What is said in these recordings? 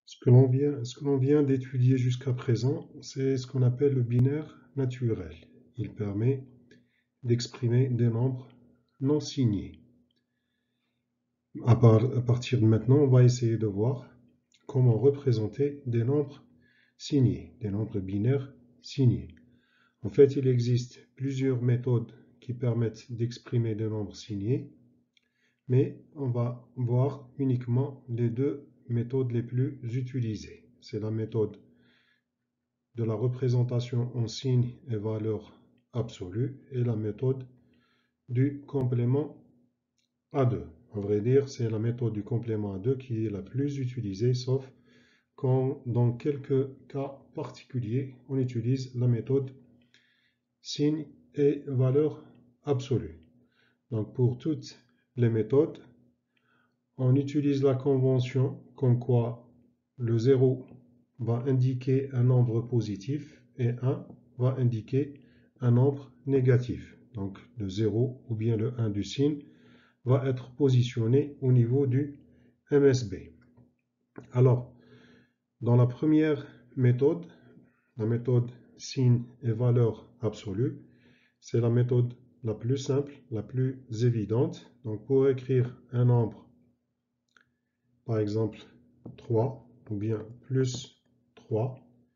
Ce que l'on vient d'étudier jusqu'à présent, c'est ce qu'on appelle le binaire naturel. Il permet d'exprimer des nombres non signés. À partir de maintenant, on va essayer de voir comment représenter des nombres signés, des nombres binaires signés. En fait, il existe plusieurs méthodes qui permettent d'exprimer des nombres signés, mais on va voir uniquement les deux méthodes les plus utilisées. C'est la méthode de la représentation en signes et valeurs absolues et la méthode du complément à 2. À vrai dire, c'est la méthode du complément à 2 qui est la plus utilisée, sauf quand dans quelques cas particuliers, on utilise la méthode signes et valeurs absolues. Donc pour toutes les méthodes, on utilise la convention comme quoi le 0 va indiquer un nombre positif et 1 va indiquer un nombre négatif. Donc le 0 ou bien le 1 du signe va être positionné au niveau du MSB. Alors, dans la première méthode, la méthode signe et valeur absolue, c'est la méthode la plus simple, la plus évidente. Donc pour écrire un nombre, par exemple 3 ou bien plus 3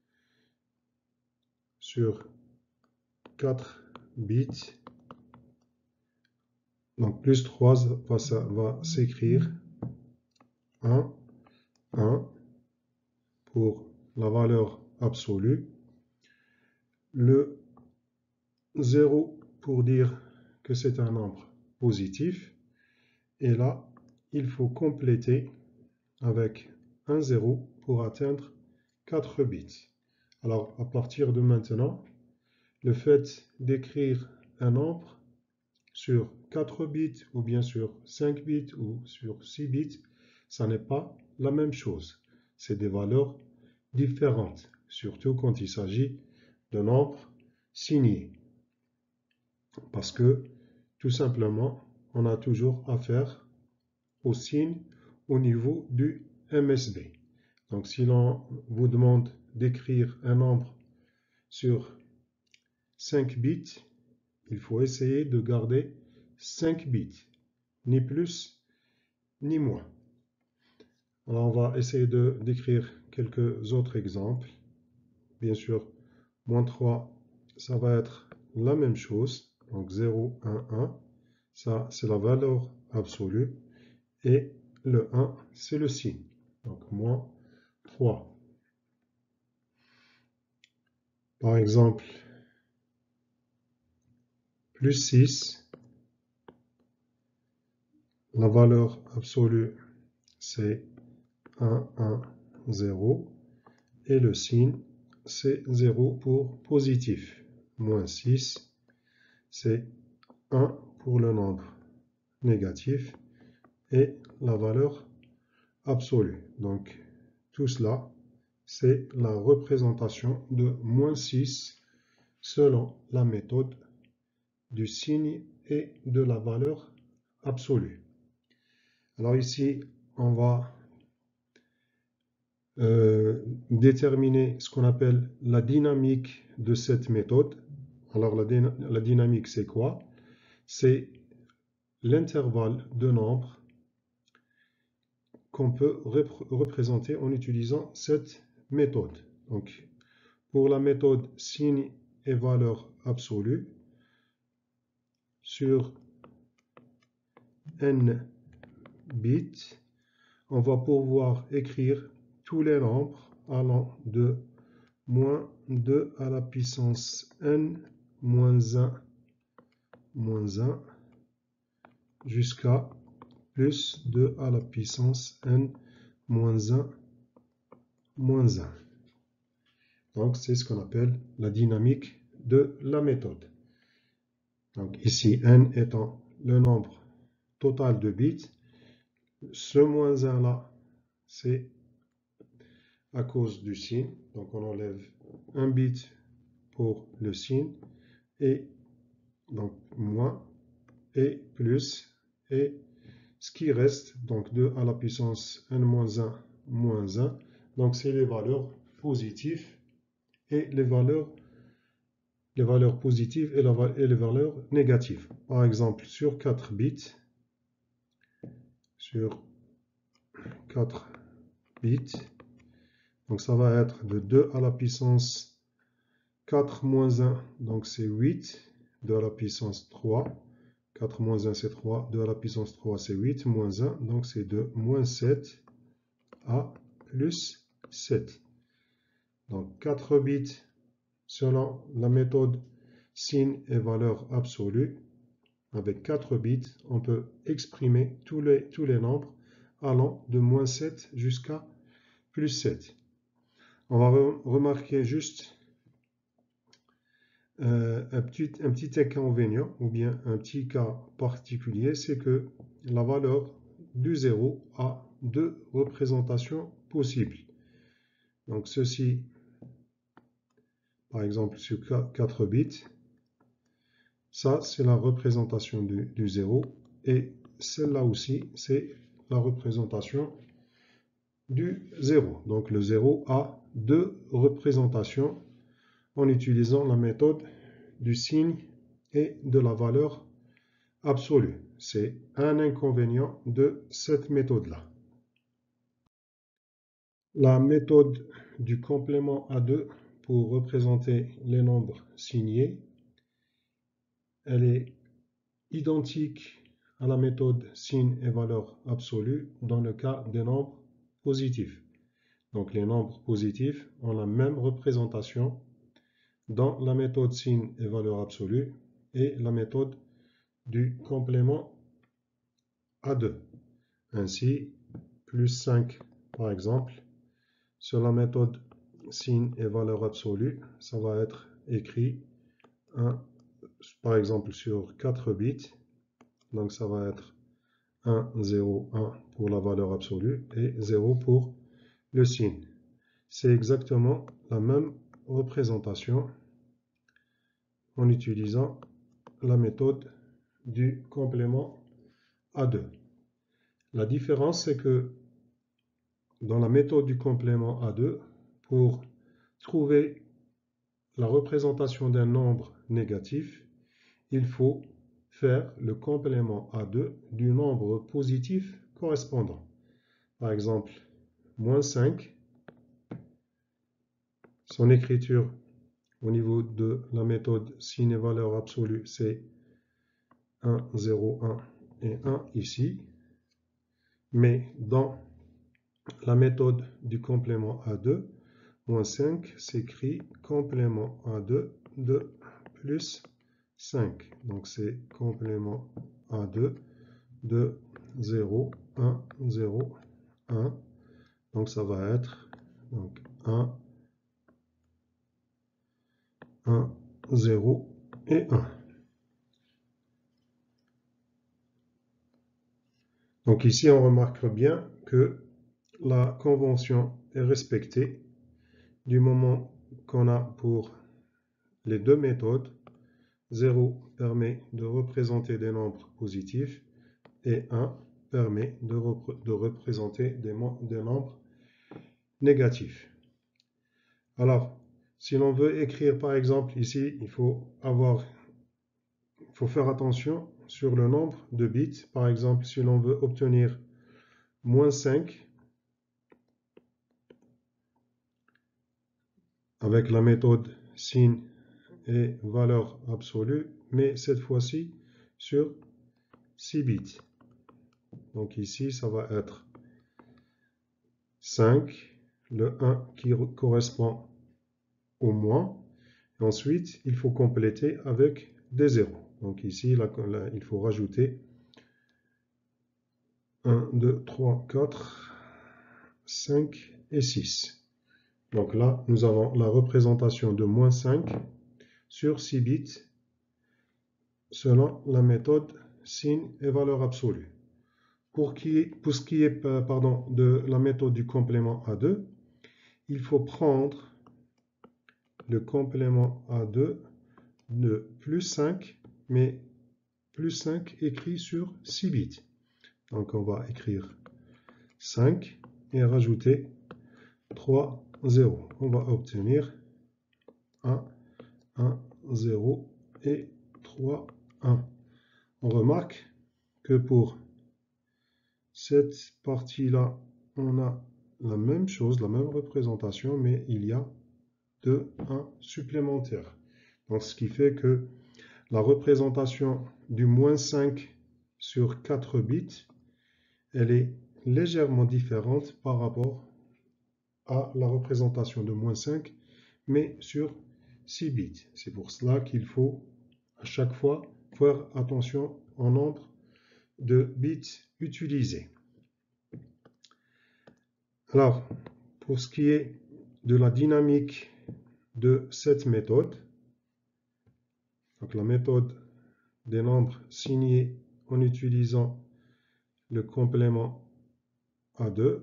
sur 4 bits, donc plus 3 va s'écrire 1, 1 pour la valeur absolue, le 0 pour dire que c'est un nombre positif, et là, il faut compléter avec un 0 pour atteindre 4 bits. Alors, à partir de maintenant, le fait d'écrire un nombre sur 4 bits ou bien sur 5 bits ou sur 6 bits, ça n'est pas la même chose. C'est des valeurs différentes, surtout quand il s'agit de nombres signés. Parce que, tout simplement, on a toujours affaire aux signes au niveau du MSB. Donc, si l'on vous demande d'écrire un nombre sur 5 bits, il faut essayer de garder 5 bits, ni plus ni moins. Alors, on va essayer d'écrire quelques autres exemples. Bien sûr, moins 3, ça va être la même chose. Donc 0, 1, 1, ça c'est la valeur absolue. Et le 1, c'est le signe. Donc moins 3. Par exemple, plus 6, la valeur absolue c'est 1, 1, 0. Et le signe c'est 0 pour positif. Moins 6, c'est 1 pour le nombre négatif et la valeur absolue. Donc tout cela, c'est la représentation de moins 6 selon la méthode du signe et de la valeur absolue. Alors ici, on va déterminer ce qu'on appelle la dynamique de cette méthode. Alors la dynamique, c'est quoi? C'est l'intervalle de nombres qu'on peut représenter en utilisant cette méthode. Donc, pour la méthode signe et valeur absolue, sur n bits, on va pouvoir écrire tous les nombres allant de moins 2 à la puissance n moins 1 jusqu'à plus 2 à la puissance n moins 1 moins 1. Donc, c'est ce qu'on appelle la dynamique de la méthode. Donc, ici, n étant le nombre total de bits, ce moins 1 là, c'est à cause du signe. Donc, on enlève un bit pour le signe, et donc moins et plus, et ce qui reste, donc 2 à la puissance n moins 1 moins 1, Donc, c'est les valeurs positives et les valeurs positives et les valeurs négatives. Par exemple, sur 4 bits, donc ça va être de 2 à la puissance 4 moins 1, donc c'est 8, 2 à la puissance 3, 4 moins 1 c'est 3, 2 à la puissance 3 c'est 8, moins 1, donc c'est 2, moins 7 à plus 7. Donc 4 bits selon la méthode signe et valeur absolue. Avec 4 bits, on peut exprimer tous les nombres allant de moins 7 jusqu'à plus 7. On va remarquer juste un petit inconvénient ou bien un petit cas particulier, c'est que la valeur du 0 a deux représentations possibles. Donc ceci, par exemple sur 4 bits, ça c'est la représentation du 0 et celle-là aussi c'est la représentation du 0. Donc le 0 a deux représentations en utilisant la méthode du signe et de la valeur absolue. C'est un inconvénient de cette méthode-là. La méthode du complément à 2 pour représenter les nombres signés, elle est identique à la méthode signe et valeur absolue dans le cas des nombres positifs. Donc les nombres positifs ont la même représentation dans la méthode signe et valeur absolue et la méthode du complément à 2. Ainsi, plus 5 par exemple, sur la méthode signe et valeur absolue, ça va être écrit 1, par exemple sur 4 bits, donc ça va être 1, 0, 1 pour la valeur absolue et 0 pour le signe. C'est exactement la même représentation en utilisant la méthode du complément à 2. La différence, c'est que dans la méthode du complément à 2, pour trouver la représentation d'un nombre négatif, il faut faire le complément à 2 du nombre positif correspondant. Par exemple, moins 5, son écriture au niveau de la méthode signe et valeur absolue, c'est 1, 0, 1 et 1 ici. Mais dans la méthode du complément à 2, moins 5 s'écrit complément à 2 de plus 5. Donc c'est complément à 2 de 0, 1, 0, 1. Donc ça va être donc 1, 1, 0 et 1. Donc ici on remarque bien que la convention est respectée du moment qu'on a pour les deux méthodes. 0 permet de représenter des nombres positifs et 1 permet de représenter des nombres négatifs. Alors, si l'on veut écrire par exemple ici, il faut faire attention sur le nombre de bits. Par exemple, si l'on veut obtenir moins 5 avec la méthode signe et valeur absolue, mais cette fois-ci sur 6 bits. Donc ici, ça va être 5, le 1 qui correspond au moins. Et ensuite, il faut compléter avec des zéros. Donc ici, là, il faut rajouter 1, 2, 3, 4, 5 et 6. Donc là, nous avons la représentation de moins 5 sur 6 bits selon la méthode signe et valeur absolue. Pour ce qui est de la méthode du complément à 2, il faut prendre le complément à 2 de plus 5, mais plus 5 écrit sur 6 bits. Donc on va écrire 5 et rajouter 3, 0. On va obtenir 1, 1, 0 et 3, 1. On remarque que pour cette partie-là, on a la même chose, la même représentation, mais il y a 2 1 supplémentaires. Donc, ce qui fait que la représentation du moins 5 sur 4 bits, elle est légèrement différente par rapport à la représentation de moins 5, mais sur 6 bits. C'est pour cela qu'il faut à chaque fois faire attention au nombre de bits utilisés. Alors, pour ce qui est de la dynamique de cette méthode, donc la méthode des nombres signés en utilisant le complément A2.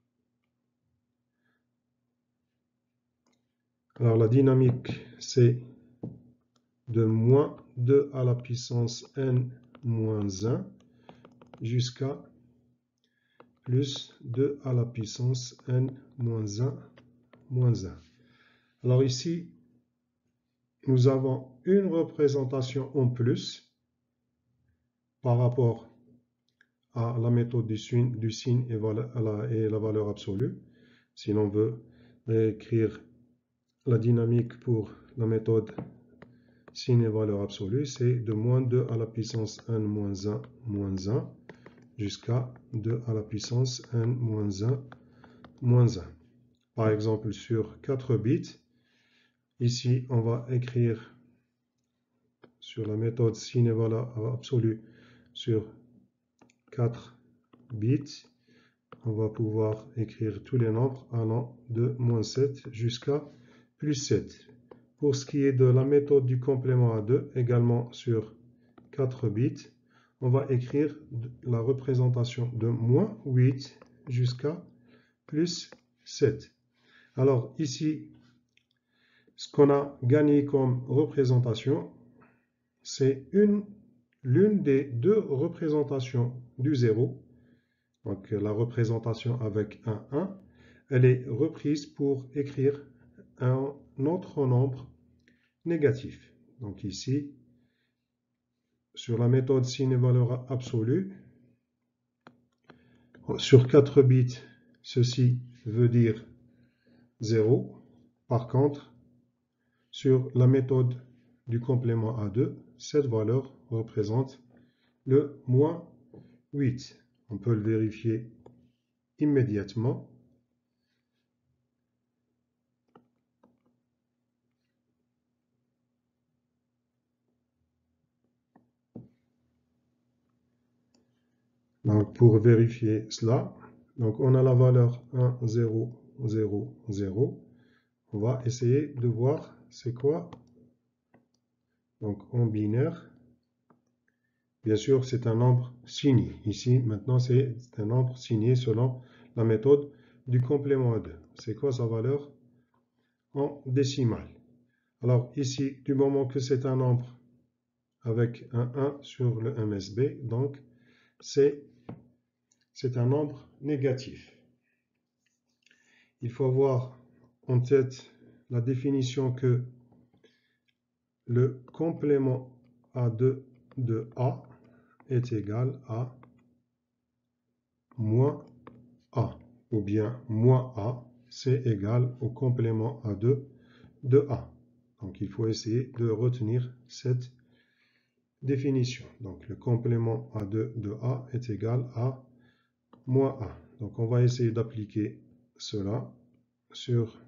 Alors la dynamique, c'est de moins 2 à la puissance n moins 1 jusqu'à plus 2 à la puissance n moins 1 moins 1. Alors ici, nous avons une représentation en plus par rapport à la méthode du signe et la valeur absolue. Si l'on veut écrire la dynamique pour la méthode signe et valeur absolue, c'est de moins 2 à la puissance n moins 1 moins 1 jusqu'à 2 à la puissance n moins 1 moins 1. Par exemple, sur 4 bits, ici, on va écrire sur la méthode signe et valeur absolue sur 4 bits, on va pouvoir écrire tous les nombres allant de moins 7 jusqu'à plus 7. Pour ce qui est de la méthode du complément à 2, également sur 4 bits, on va écrire la représentation de moins 8 jusqu'à plus 7. Alors ici, ce qu'on a gagné comme représentation, c'est l'une des deux représentations du 0. Donc la représentation avec un 1, elle est reprise pour écrire un autre nombre négatif. Donc ici, sur la méthode signe et valeur absolue, sur 4 bits, ceci veut dire 0. Par contre, sur la méthode du complément A2, cette valeur représente le moins 8. On peut le vérifier immédiatement. Donc, pour vérifier cela, donc on a la valeur 1, 0, 0, 0. On va essayer de voir c'est quoi. Donc en binaire, bien sûr, c'est un nombre signé. Ici, maintenant, c'est un nombre signé selon la méthode du complément à 2. C'est quoi sa valeur en décimale? Alors ici, du moment que c'est un nombre avec un 1 sur le MSB, donc c'est un nombre négatif. Il faut avoir en tête la définition que le complément A2 de A est égal à moins A, ou bien moins A, c'est égal au complément A2 de A. Donc il faut essayer de retenir cette définition. Donc le complément A2 de A est égal à moins A. Donc on va essayer d'appliquer cela sur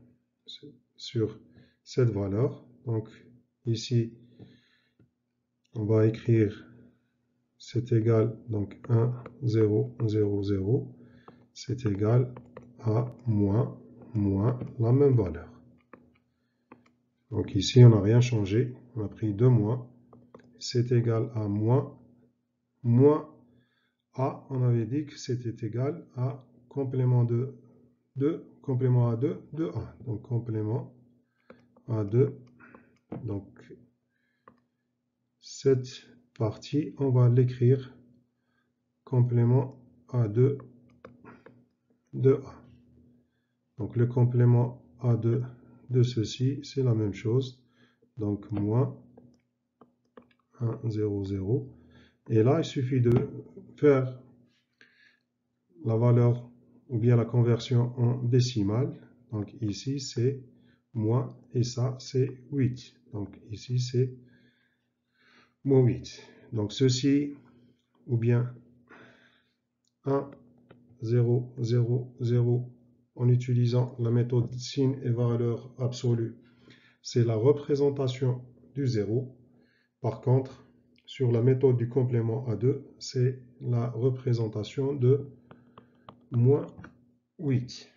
cette valeur. Donc ici, on va écrire c'est égal, donc 1, 0, 0, 0, c'est égal à moins la même valeur. Donc ici, on n'a rien changé, on a pris 2 moins, c'est égal à moins A, on avait dit que c'était égal à complément complément A2 de A. Donc complément A2, donc cette partie, on va l'écrire complément A2 de A. Donc le complément A2 de ceci, c'est la même chose. Donc moins 1, 0, 0. Et là, il suffit de faire la valeur ou bien la conversion en décimale. Donc ici, c'est moins et ça, c'est 8. Donc ici, c'est moins 8. Donc ceci, ou bien 1, 0, 0, 0, en utilisant la méthode signe et valeur absolue, c'est la représentation du 0. Par contre, sur la méthode du complément A2, c'est la représentation de moins 8.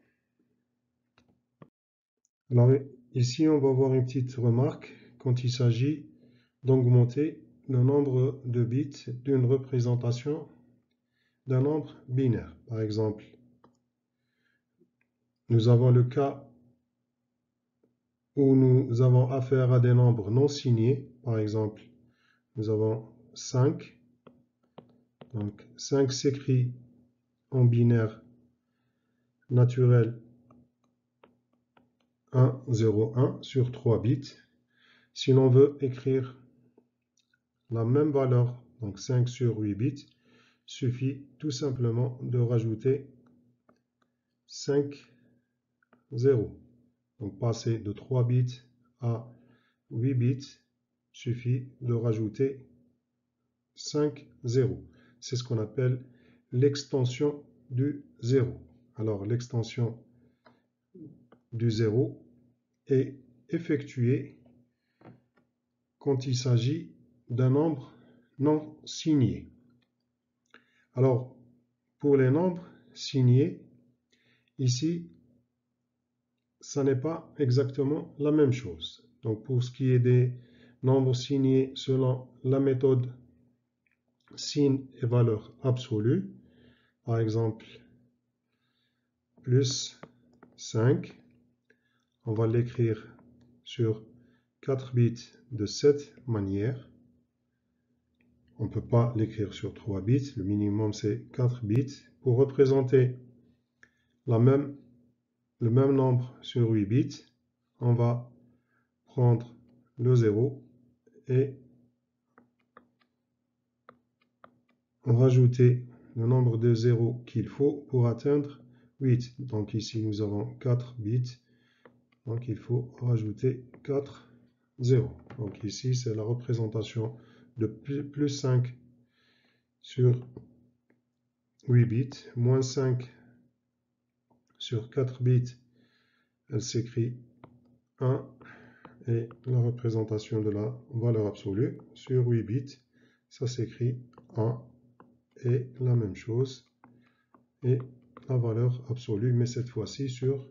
Alors ici, on va voir une petite remarque quand il s'agit d'augmenter le nombre de bits d'une représentation d'un nombre binaire. Par exemple, nous avons le cas où nous avons affaire à des nombres non signés. Par exemple, nous avons 5. Donc 5 s'écrit en binaire naturel 1, 0, 1 sur 3 bits. Si l'on veut écrire la même valeur, donc 5 sur 8 bits, suffit tout simplement de rajouter 5 0. Donc passer de 3 bits à 8 bits, suffit de rajouter 5 0. C'est ce qu'on appelle l'extension du 0. Alors l'extension du 0 est effectuée quand il s'agit d'un nombre non signé. Alors, pour les nombres signés, ici, ça n'est pas exactement la même chose. Donc, pour ce qui est des nombres signés selon la méthode signe et valeur absolue, par exemple, plus 5, on va l'écrire sur 4 bits de cette manière. On ne peut pas l'écrire sur 3 bits, le minimum c'est 4 bits. Pour représenter le même nombre sur 8 bits, on va prendre le 0 et rajouter le nombre de 0 qu'il faut pour atteindre 8. Donc ici nous avons 4 bits, donc il faut rajouter 4 0. Donc ici c'est la représentation de plus 5 sur 8 bits, moins 5 sur 4 bits, elle s'écrit 1 et la représentation de la valeur absolue sur 8 bits, ça s'écrit 1 et la même chose et la valeur absolue, mais cette fois-ci sur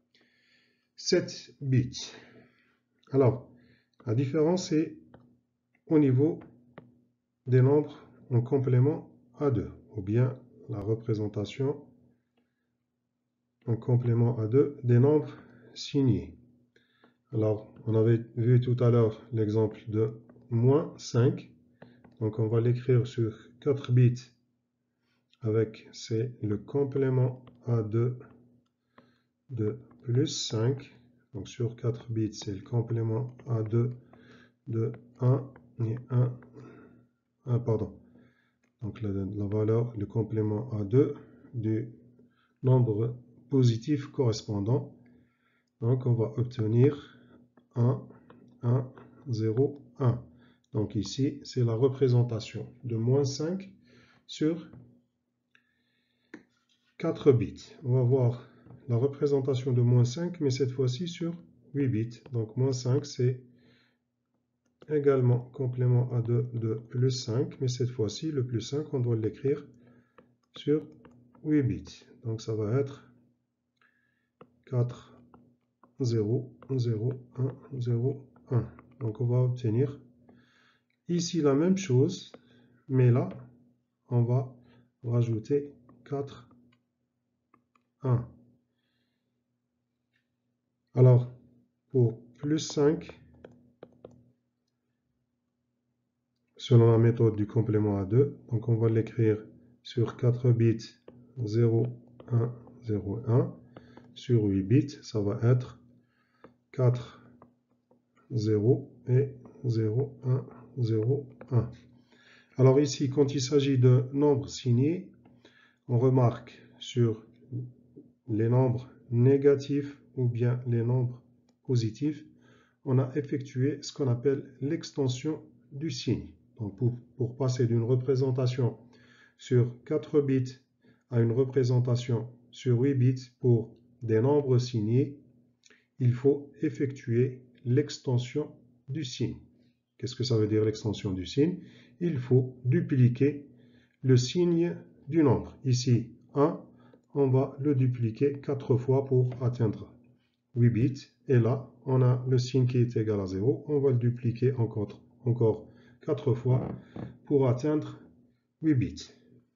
7 bits. Alors, la différence est au niveau des nombres en complément A2, ou bien la représentation en complément A2 des nombres signés. Alors, on avait vu tout à l'heure l'exemple de moins 5. Donc, on va l'écrire sur 4 bits avec, c'est le complément A2 de plus 5. Donc, sur 4 bits, c'est le complément A2 de 1 et 1, pardon. Donc, la valeur, le complément A2 du nombre positif correspondant. Donc, on va obtenir 1, 1, 0, 1. Donc ici, c'est la représentation de moins 5 sur 4 bits. On va voir la représentation de moins 5, mais cette fois-ci sur 8 bits. Donc moins 5, c'est également complément A2 de plus 5, mais cette fois-ci, le plus 5, on doit l'écrire sur 8 bits. Donc ça va être 4, 0, 0, 1, 0, 1. Donc on va obtenir ici la même chose, mais là, on va rajouter 4, 1. Alors, pour plus 5, selon la méthode du complément A2, donc on va l'écrire sur 4 bits 0, 1, 0, 1. sur 8 bits, ça va être 4, 0 et 0, 1, 0, 1. Alors ici, quand il s'agit de nombres signés, on remarque sur les nombres négatifs ou bien les nombres positifs, on a effectué ce qu'on appelle l'extension du signe. Donc pour passer d'une représentation sur 4 bits à une représentation sur 8 bits pour des nombres signés, il faut effectuer l'extension du signe. Qu'est-ce que ça veut dire l'extension du signe? Il faut dupliquer le signe du nombre. Ici, 1, on va le dupliquer 4 fois pour atteindre 8 bits. Et là, on a le signe qui est égal à 0. On va le dupliquer encore 4 fois pour atteindre 8 bits.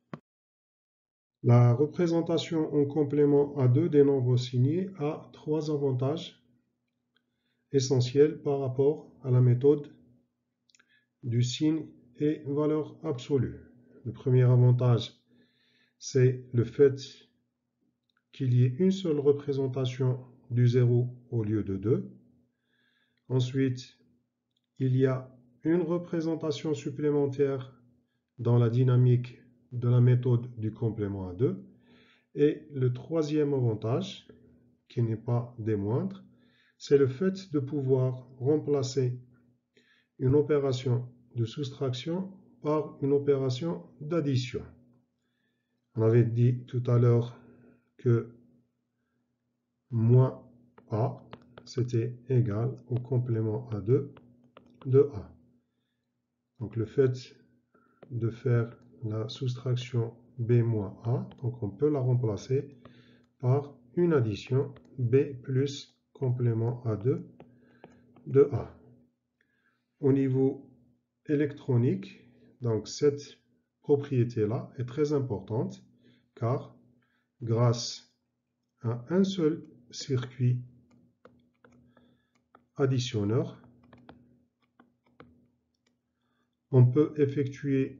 La représentation en complément à 2 des nombres signés a 3 avantages essentiels par rapport à la méthode du signe et valeur absolue. Le premier avantage, c'est le fait qu'il y ait une seule représentation du 0 au lieu de 2. Ensuite, il y a une représentation supplémentaire dans la dynamique de la méthode du complément à 2. Et le troisième avantage, qui n'est pas des moindres, c'est le fait de pouvoir remplacer une opération de soustraction par une opération d'addition. On avait dit tout à l'heure que moins A, c'était égal au complément à 2 de A. Donc le fait de faire la soustraction B moins A, donc on peut la remplacer par une addition B plus complément à 2 de A. Au niveau électronique, donc cette propriété-là est très importante car grâce à un seul circuit additionneur, on peut effectuer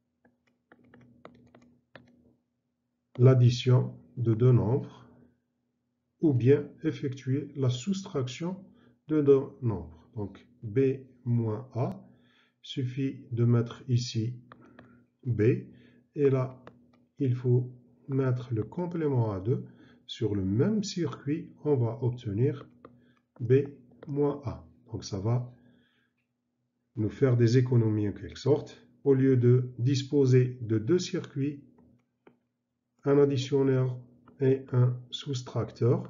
l'addition de deux nombres ou bien effectuer la soustraction de deux nombres. Donc B moins A, suffit de mettre ici B et là il faut mettre le complément à 2 sur le même circuit, on va obtenir B moins A. Donc ça va nous faire des économies en quelque sorte. Au lieu de disposer de deux circuits, un additionneur et un soustracteur,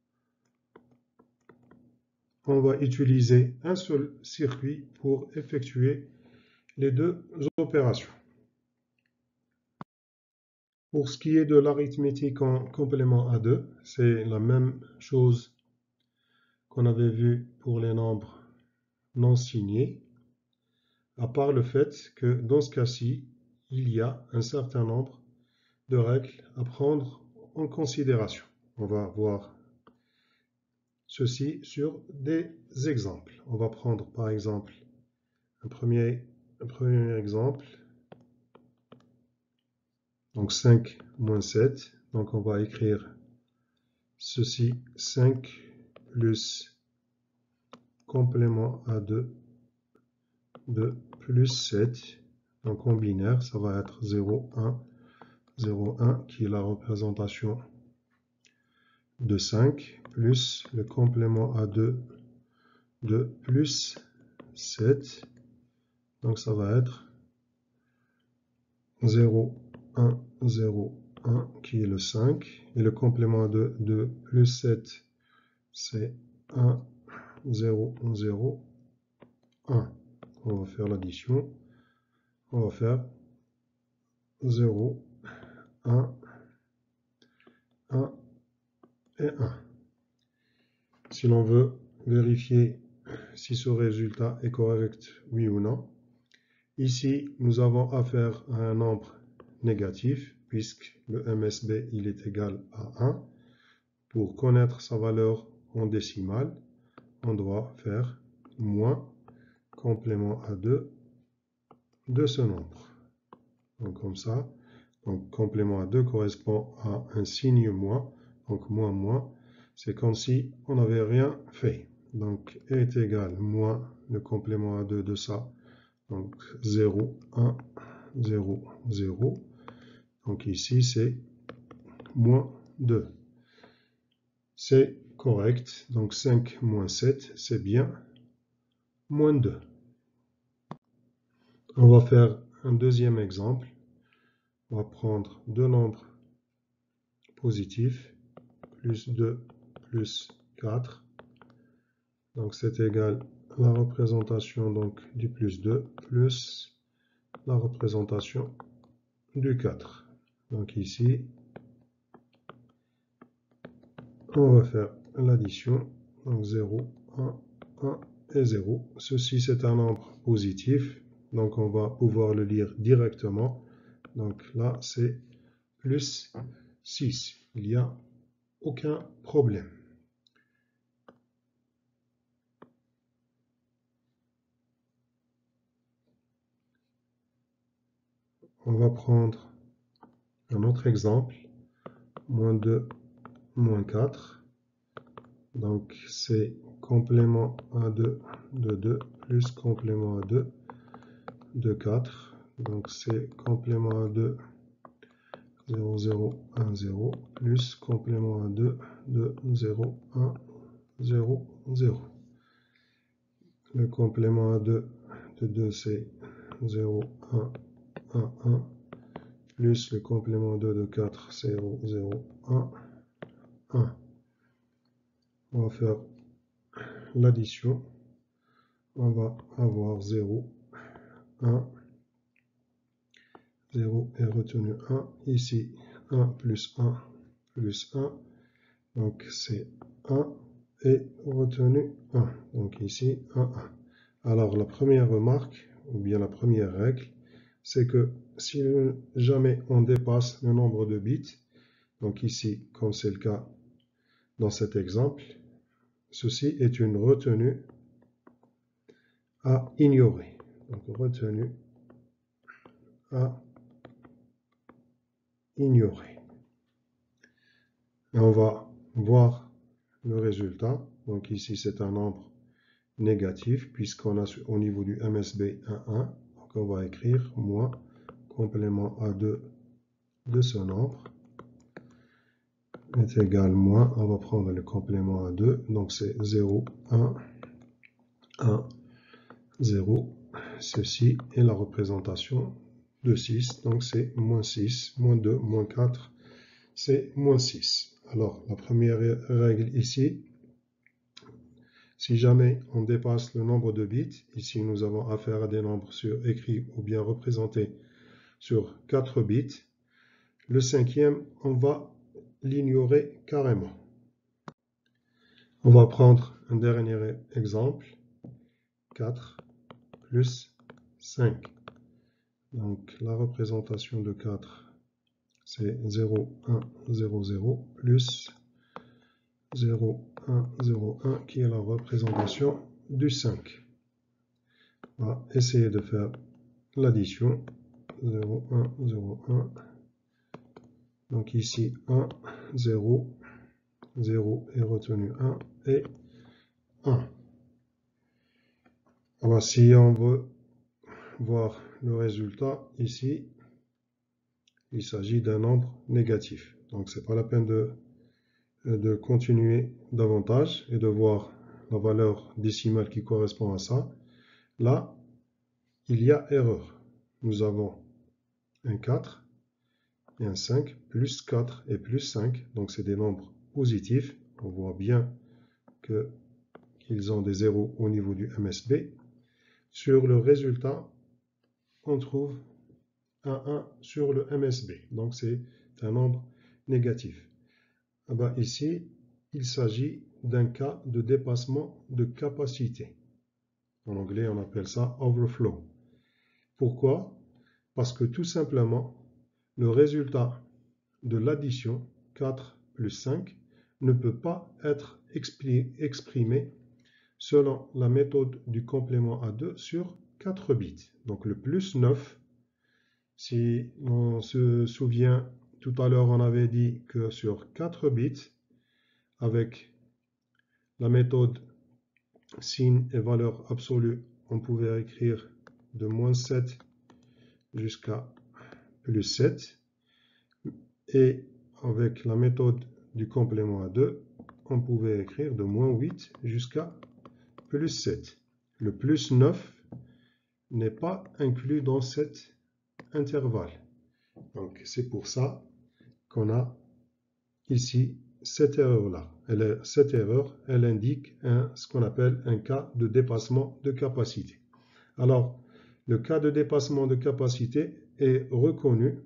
on va utiliser un seul circuit pour effectuer les deux opérations. Pour ce qui est de l'arithmétique en complément à 2, c'est la même chose qu'on avait vu pour les nombres non signés, à part le fait que dans ce cas-ci, il y a un certain nombre de règles à prendre en considération. On va voir ceci sur des exemples. On va prendre par exemple un premier exemple. Donc 5 moins 7. Donc on va écrire ceci 5 plus complément à 2 de plus 7. Donc en binaire, ça va être 0, 1, 0, 1 qui est la représentation de 5 plus le complément à 2 de plus 7. Donc ça va être 0, 1, 0, 1 qui est le 5. Et le complément à 2 de plus 7, c'est 1, 0, 0, 1. On va faire l'addition. On va faire 0, 1, 1 et 1. Si l'on veut vérifier si ce résultat est correct, oui ou non, ici nous avons affaire à un nombre négatif puisque le MSB il est égal à 1. Pour connaître sa valeur en décimale, on doit faire moins complément à 2 de ce nombre. Donc comme ça, donc complément à 2 correspond à un signe moins, donc moins moins. C'est comme si on n'avait rien fait. Donc est égal moins le complément à 2 de ça. Donc 0, 1, 0, 0. Donc ici c'est moins 2. C'est correct. Donc 5 moins 7, c'est bien moins 2. On va faire un deuxième exemple. On va prendre deux nombres positifs, plus 2, plus 4. Donc c'est égal à la représentation donc, du plus 2 plus la représentation du 4. Donc ici, on va faire l'addition. Donc 0, 1, 1 et 0. Ceci c'est un nombre positif. Donc on va pouvoir le lire directement. Donc là c'est plus 6. Il n'y a aucun problème. On va prendre un autre exemple. Moins 2, moins 4. Donc c'est complément à 2 de 2 plus complément à 2 de 4. Donc c'est complément à 2 0, 0, 1, 0 plus complément à 2 de 0, 1, 0, 0. Le complément à 2 de 2 c'est 0, 1, 1, 1 plus le complément à 2 de 4 0, 0, 1, 1. On va faire l'addition. On va avoir 0, 1, 0 est retenu 1. Ici, 1 plus 1 plus 1. Donc, c'est 1 est retenu 1. Donc, ici, 1, 1. Alors, la première remarque, ou bien la première règle, c'est que si jamais on dépasse le nombre de bits, donc ici, comme c'est le cas dans cet exemple, ceci est une retenue à ignorer. Donc, retenue à ignorer. Et on va voir le résultat. Donc ici, c'est un nombre négatif, puisqu'on a au niveau du MSB un 1. Donc on va écrire moins complément à 2 de ce nombre est égal moins, on va prendre le complément à 2, donc c'est 0, 1, 1, 0. Ceci est la représentation de 6, donc c'est moins 6, moins 2, moins 4, c'est moins 6. Alors, la première règle ici, si jamais on dépasse le nombre de bits, ici nous avons affaire à des nombres écrits ou bien représentés sur 4 bits, le cinquième, on va l'ignorer carrément. On va prendre un dernier exemple, 4 plus 5. Donc la représentation de 4, c'est 0, 1, 0, 0, plus 0, 1, 0, 1, qui est la représentation du 5. On va essayer de faire l'addition. 0, 1, 0, 1. Donc ici, 1, 0, 0 est retenu 1 et 1. Alors, si on veut voir le résultat ici, il s'agit d'un nombre négatif. Donc, ce n'est pas la peine de continuer davantage et de voir la valeur décimale qui correspond à ça. Là, il y a erreur. Nous avons un 4 et un 5, plus 4 et plus 5. Donc, c'est des nombres positifs. On voit bien qu'ils ont des zéros au niveau du MSB. Sur le résultat, on trouve un 1 sur le MSB. Donc, c'est un nombre négatif. Ah ben, ici, il s'agit d'un cas de dépassement de capacité. En anglais, on appelle ça overflow. Pourquoi? Parce que tout simplement, le résultat de l'addition 4 plus 5 ne peut pas être exprimé selon la méthode du complément à 2 sur 4 bits. Donc le plus 9, si on se souvient, tout à l'heure on avait dit que sur 4 bits, avec la méthode signe et valeur absolue, on pouvait écrire de moins 7 jusqu'à plus 7. Et avec la méthode du complément à 2, on pouvait écrire de moins 8 jusqu'à plus 7. Le plus 9 n'est pas inclus dans cet intervalle. Donc c'est pour ça qu'on a ici cette erreur-là. Cette erreur, elle indique ce qu'on appelle un cas de dépassement de capacité. Alors, le cas de dépassement de capacité est reconnu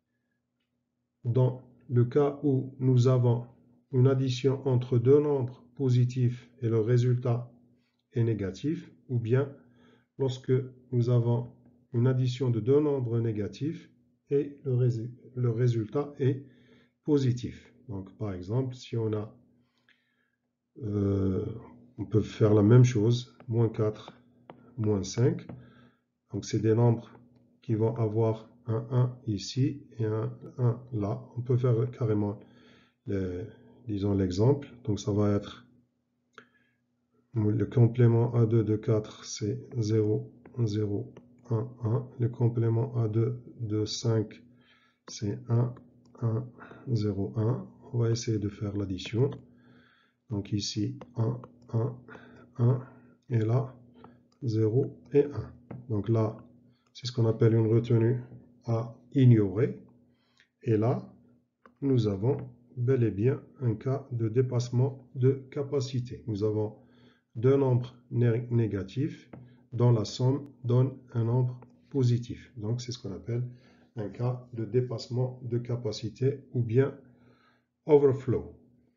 dans le cas où nous avons une addition entre deux nombres positifs et le résultat est négatif, ou bien lorsque nous avons une addition de deux nombres négatifs et le résultat est positif. Donc par exemple, si on peut faire la même chose, moins 4, moins 5. Donc c'est des nombres qui vont avoir un 1 ici et un 1 là. On peut faire carrément, disons l'exemple. Donc ça va être le complément A2 de 4, c'est 0, 0, 1, 1. Le complément A2 de 5, c'est 1, 1, 0, 1. On va essayer de faire l'addition. Donc ici, 1, 1, 1. Et là, 0 et 1. Donc là, c'est ce qu'on appelle une retenue à ignorer. Et là, nous avons bel et bien un cas de dépassement de capacité. Nous avons deux nombres négatifs dont la somme donne un nombre positif. Donc c'est ce qu'on appelle un cas de dépassement de capacité ou bien overflow.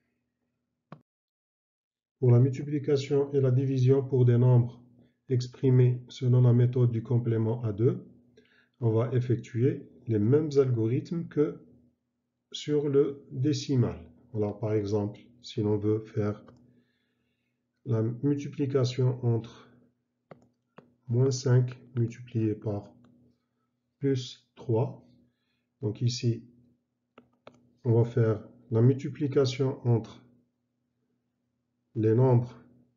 Pour la multiplication et la division pour des nombres exprimés selon la méthode du complément à 2, on va effectuer les mêmes algorithmes que sur le décimal. Alors par exemple, si l'on veut faire la multiplication entre moins 5 multiplié par plus 3, donc ici, on va faire la multiplication entre les nombres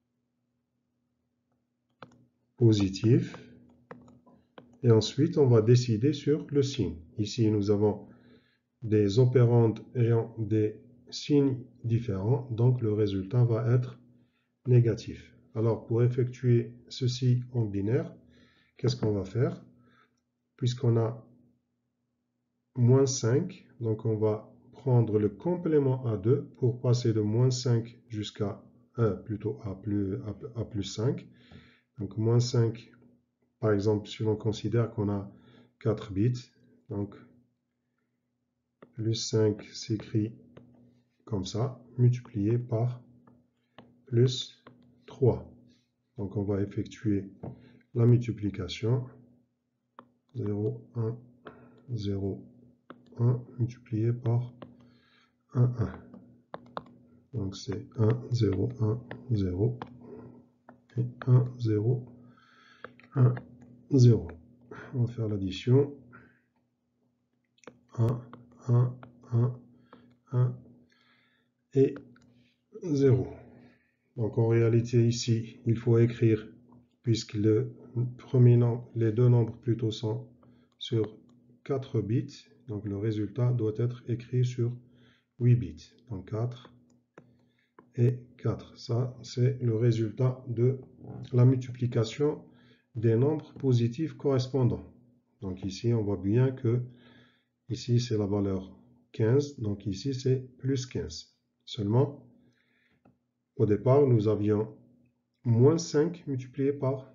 positifs et ensuite on va décider sur le signe. Ici, nous avons des opérandes ayant des signes différents, donc le résultat va être négatif. Alors pour effectuer ceci en binaire, qu'est-ce qu'on va faire? Puisqu'on a moins 5, donc on va prendre le complément à 2 pour passer de moins 5 jusqu'à plutôt à plus 5. Donc moins 5, par exemple, si l'on considère qu'on a 4 bits, donc plus 5 s'écrit comme ça, multiplié par plus 3. Donc on va effectuer la multiplication 0, 1, 0, 1 multiplié par 1, 1. Donc c'est 1, 0, 1, 0 et 1, 0, 1, 0. On va faire l'addition. 1, 1, 1, 1 et 0. Donc en réalité ici, il faut écrire, puisque les deux nombres plutôt sont sur 4 bits, donc le résultat doit être écrit sur 8 bits. Donc 4 et 4. Ça, c'est le résultat de la multiplication des nombres positifs correspondants. Donc ici, on voit bien que ici, c'est la valeur 15. Donc ici, c'est plus 15. Seulement, au départ, nous avions moins 5 multiplié par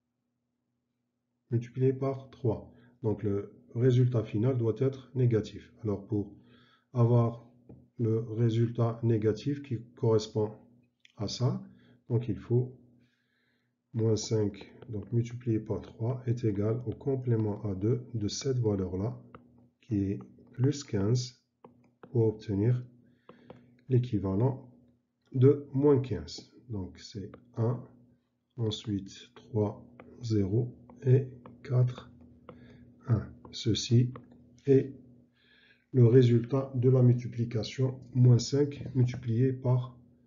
3. Donc le résultat final doit être négatif. Alors pour avoir le résultat négatif qui correspond à ça, donc il faut moins 5 donc multiplié par 3 est égal au complément à 2 de cette valeur-là, qui est plus 15, pour obtenir l'équivalent de moins 15. Donc c'est 1, ensuite 3, 0 et 4, 1. Ceci est le résultat de la multiplication moins 5 multiplié par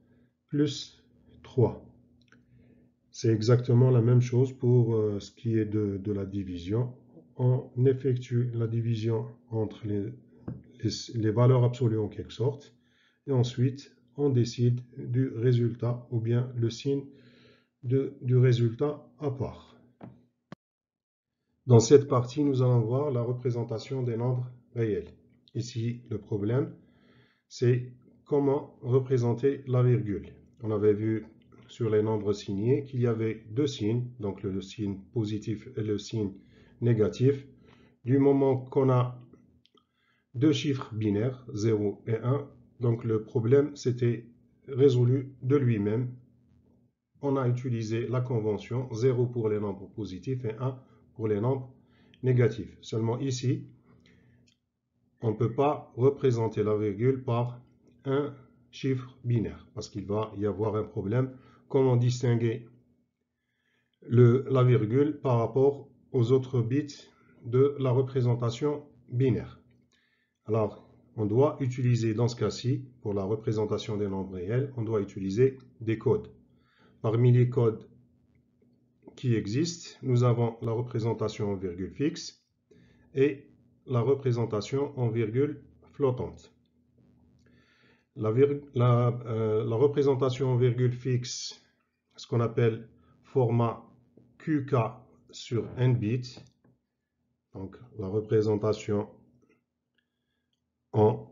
plus 3. C'est exactement la même chose pour ce qui est de la division. On effectue la division entre les valeurs absolues en quelque sorte, et ensuite on décide du résultat ou bien le signe du résultat à part. Dans cette partie, nous allons voir la représentation des nombres réels. Ici, le problème, c'est comment représenter la virgule. On avait vu sur les nombres signés qu'il y avait deux signes, donc le signe positif et le signe négatif. Du moment qu'on a deux chiffres binaires, 0 et 1, donc le problème s'était résolu de lui-même. On a utilisé la convention 0 pour les nombres positifs et 1 pour les nombres négatifs. Seulement ici, on ne peut pas représenter la virgule par un chiffre binaire parce qu'il va y avoir un problème. Comment distinguer la virgule par rapport aux autres bits de la représentation binaire? Alors, on doit utiliser dans ce cas-ci, pour la représentation des nombres réels, on doit utiliser des codes. Parmi les codes qui existent, nous avons la représentation en virgule fixe et la représentation en virgule flottante. La représentation en virgule fixe, ce qu'on appelle format QK sur n bits, donc la représentation en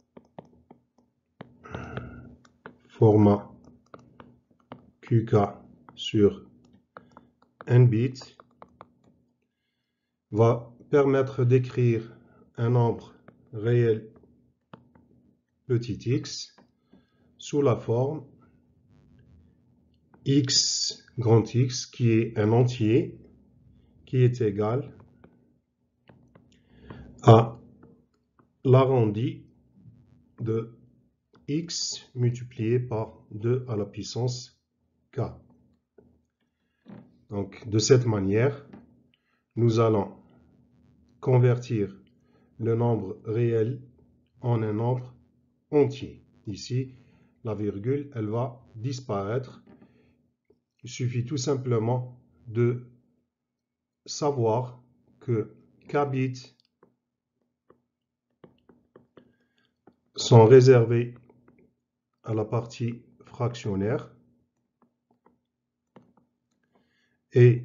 format QK sur n bits va permettre d'écrire un nombre réel petit x sous la forme x grand X qui est un entier qui est égal à l'arrondi de x multiplié par 2 à la puissance k. Donc de cette manière, nous allons convertir le nombre réel en un nombre entier. Ici, la virgule, elle va disparaître. Il suffit tout simplement de savoir que k bits sont réservés à la partie fractionnaire et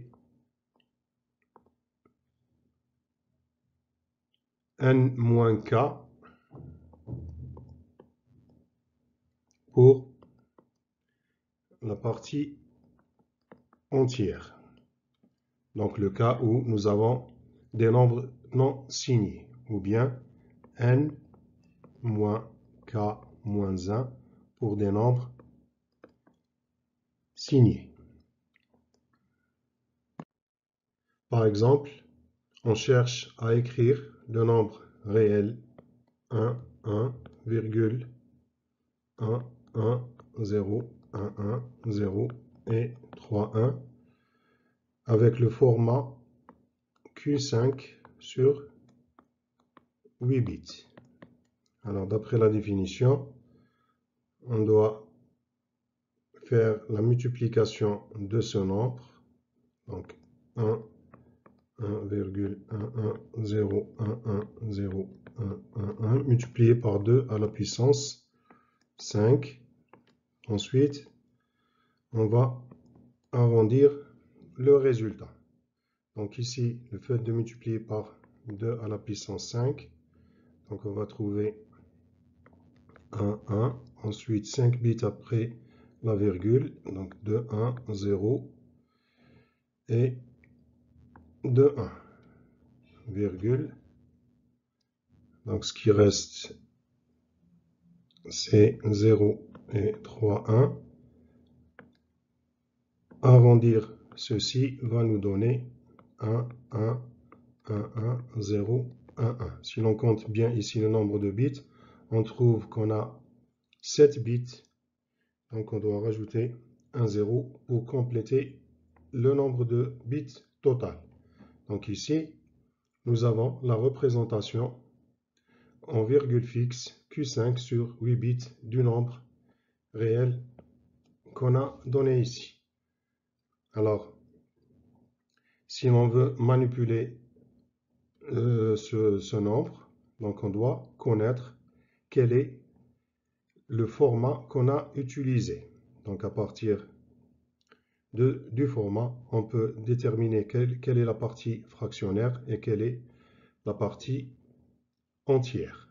n-k pour la partie entière. Donc le cas où nous avons des nombres non signés, ou bien n-k-1 pour des nombres signés. Par exemple, on cherche à écrire le nombre réel 1, 1, 1, 1, 0, 1, 1, 0 et 3, 1 avec le format Q5 sur 8 bits. Alors d'après la définition, on doit faire la multiplication de ce nombre, donc 1, 1,1101101101 multiplié par 2 à la puissance 5. Ensuite, on va arrondir le résultat. Donc ici, le fait de multiplier par 2 à la puissance 5, donc on va trouver 1, 1, ensuite 5 bits après la virgule, donc 2, 1, 0 et 2, 1, virgule. Donc ce qui reste, c'est 0 et 3, 1. Arrondir ceci va nous donner 1, 1, 1, 1, 0, 1, 1. Si l'on compte bien ici le nombre de bits, on trouve qu'on a 7 bits. Donc on doit rajouter un 0 pour compléter le nombre de bits total. Donc ici, nous avons la représentation en virgule fixe Q5 sur 8 bits du nombre réel qu'on a donné ici. Alors, si on veut manipuler ce nombre, donc on doit connaître quel est le format qu'on a utilisé. Donc à partir du format, on peut déterminer quelle est la partie fractionnaire et quelle est la partie entière.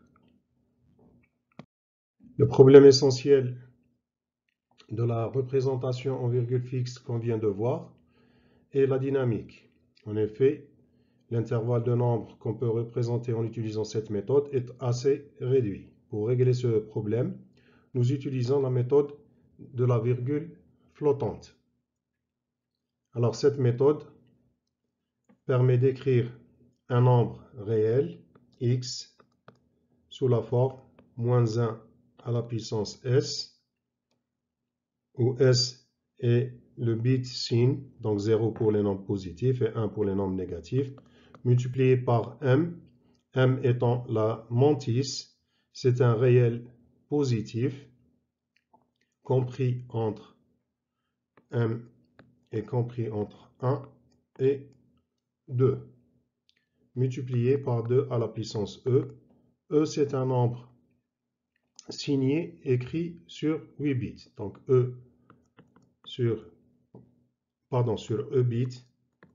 Le problème essentiel de la représentation en virgule fixe qu'on vient de voir est la dynamique. En effet, l'intervalle de nombres qu'on peut représenter en utilisant cette méthode est assez réduit. Pour régler ce problème, nous utilisons la méthode de la virgule flottante. Alors cette méthode permet d'écrire un nombre réel, x, sous la forme moins 1 à la puissance s, où s est le bit signe, donc 0 pour les nombres positifs et 1 pour les nombres négatifs, multiplié par m étant la mantisse, c'est un réel positif compris entre m est compris entre 1 et 2, multiplié par 2 à la puissance e. E, c'est un nombre signé écrit sur 8 bits. Donc E sur E bits,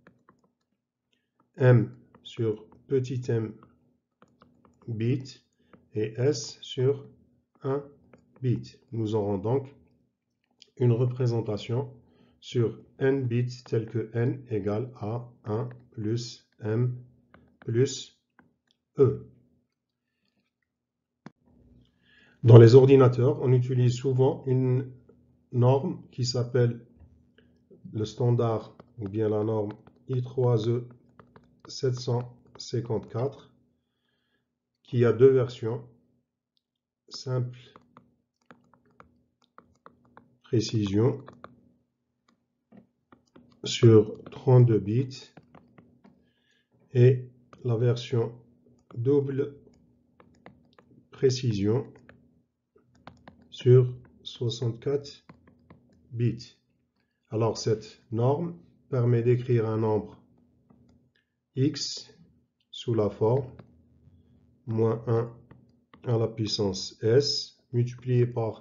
M sur petit m bit et S sur 1 bit. Nous aurons donc une représentation sur n bits tel que n égale à 1 plus m plus e. Dans les ordinateurs, on utilise souvent une norme qui s'appelle le standard ou bien la norme I3E 754 qui a deux versions, simple précision sur 32 bits et la version double précision sur 64 bits. Alors cette norme permet d'écrire un nombre x sous la forme moins 1 à la puissance s multiplié par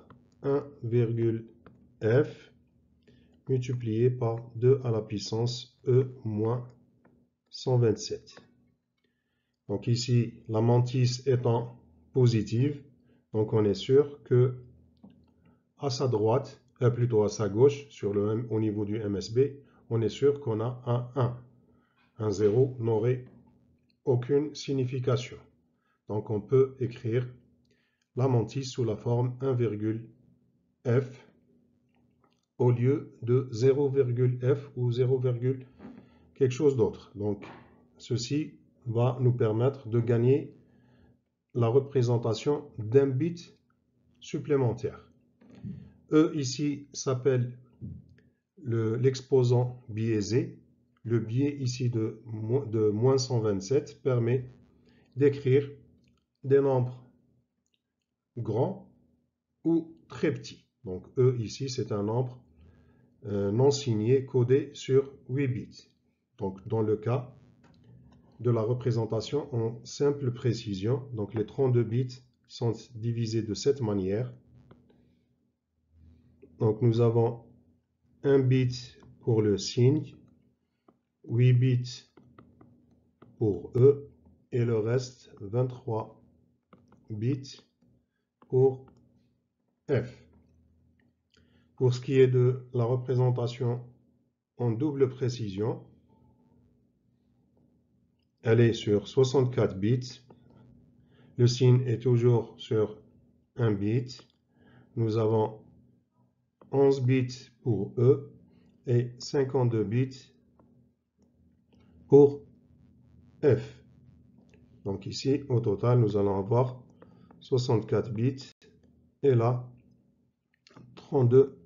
1,f multiplié par 2 à la puissance e moins 127. Donc ici, la mantisse étant positive, donc on est sûr que à sa droite, plutôt à sa gauche, au niveau du MSB, on est sûr qu'on a un 1. Un 0 n'aurait aucune signification. Donc on peut écrire la mantisse sous la forme 1,f au lieu de 0,f ou 0, quelque chose d'autre. Donc ceci va nous permettre de gagner la représentation d'un bit supplémentaire. E ici s'appelle l'exposant biaisé. Le biais ici de moins 127 permet d'écrire des nombres grands ou très petits. Donc E ici c'est un nombre non signé codé sur 8 bits. Donc dans le cas de la représentation en simple précision, donc les 32 bits sont divisés de cette manière. Donc nous avons 1 bit pour le signe, 8 bits pour E et le reste 23 bits pour F. Pour ce qui est de la représentation en double précision, elle est sur 64 bits. Le signe est toujours sur 1 bit. Nous avons 11 bits pour E et 52 bits pour F. Donc ici, au total, nous allons avoir 64 bits et là, 32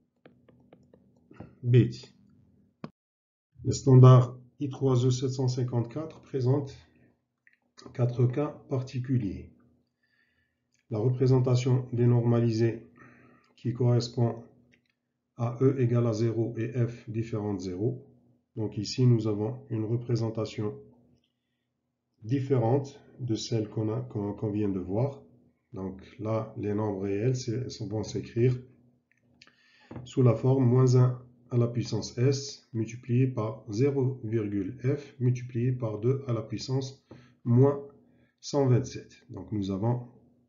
bits. Le standard I3E 754 présente 4 cas particuliers. La représentation dénormalisée qui correspond à E égale à 0 et F différent de 0. Donc ici, nous avons une représentation différente de celle qu'on vient de voir. Donc là, les nombres réels vont s'écrire sous la forme moins 1 à la puissance s multiplié par 0,f multiplié par 2 à la puissance moins 127. Donc nous avons